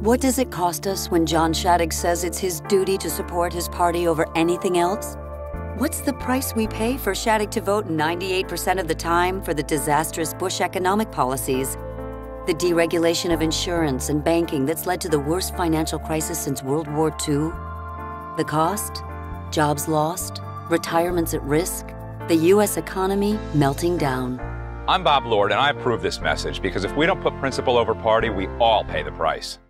What does it cost us when John Shadegg says it's his duty to support his party over anything else? What's the price we pay for Shadegg to vote 98% of the time for the disastrous Bush economic policies? The deregulation of insurance and banking that's led to the worst financial crisis since World War II? The cost? Jobs lost? Retirements at risk? The U.S. economy melting down. I'm Bob Lord, and I approve this message because if we don't put principle over party, we all pay the price.